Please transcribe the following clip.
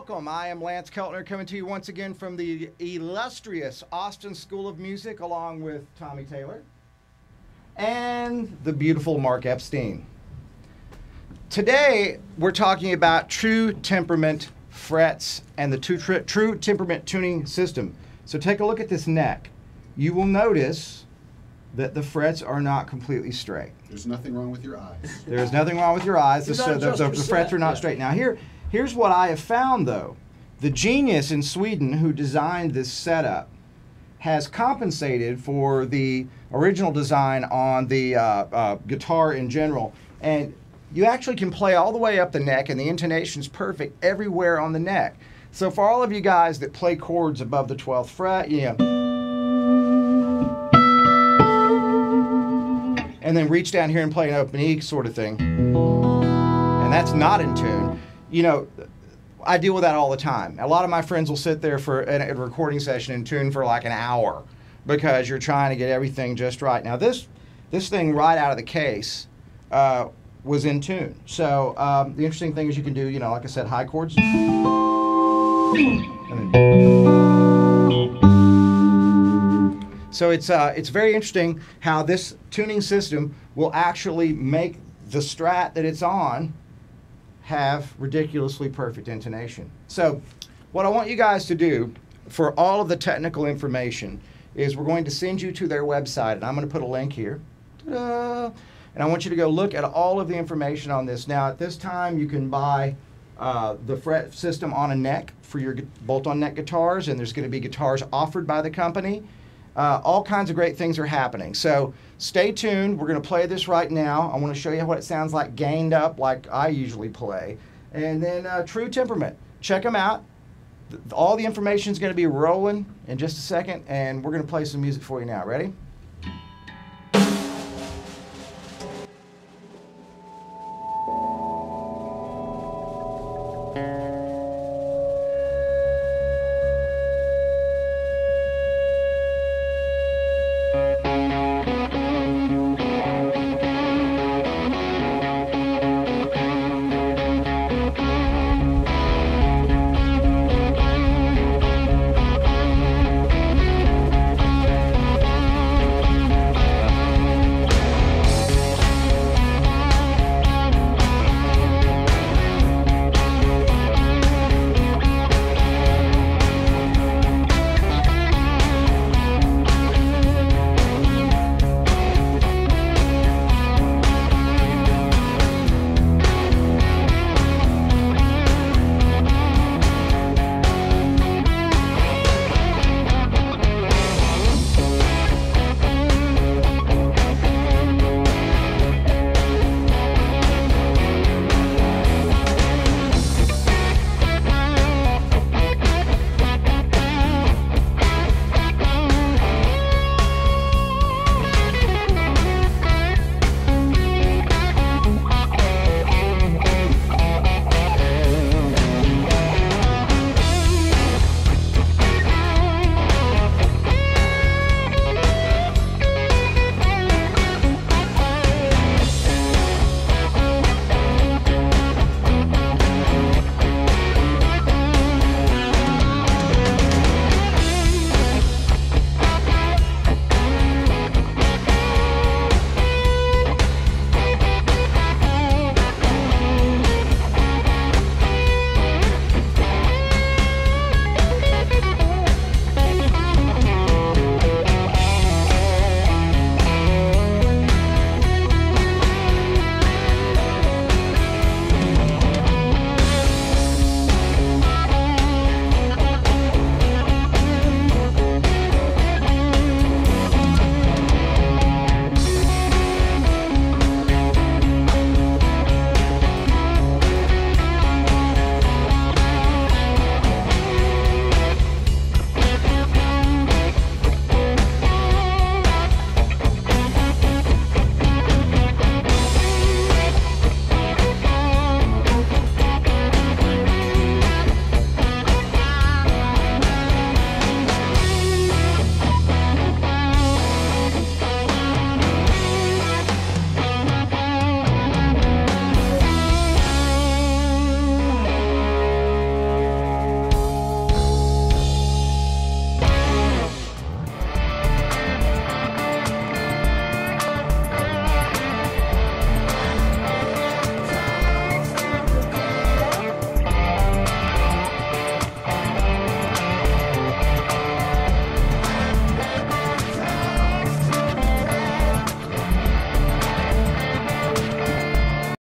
Welcome. I am Lance Keltner coming to you once again from the illustrious Austin School of Music along with Tommy Taylor and the beautiful Mark Epstein. Today we're talking about true temperament frets and the true temperament tuning system. So take a look at this neck. You will notice that the frets are not completely straight. There's nothing wrong with your eyes. There's nothing wrong with your eyes. The frets are not straight. Now here's what I have found though. The genius in Sweden who designed this setup has compensated for the original design on the guitar in general. And you actually can play all the way up the neck and the intonation is perfect everywhere on the neck. So for all of you guys that play chords above the 12th fret, and then reach down here and play an open E sort of thing, and that's not in tune, you know, I deal with that all the time. A lot of my friends will sit there for a recording session in tune for like an hour because you're trying to get everything just right. Now this thing right out of the case was in tune. So the interesting thing is you can do, you know, like I said, high chords. So it's very interesting how this tuning system will actually make the strat that it's on have ridiculously perfect intonation. So what I want you guys to do for all of the technical information is we're going to send you to their website, and I'm going to put a link here. Ta-da! And I want you to go look at all of the information on this. Now at this time you can buy the fret system on a neck for your bolt-on neck guitars, and there's going to be guitars offered by the company. All kinds of great things are happening. So stay tuned. We're going to play this right now. I want to show you what it sounds like gained up like I usually play. And then True Temperament. Check them out. All the information is going to be rolling in just a second, and we're going to play some music for you now. Ready?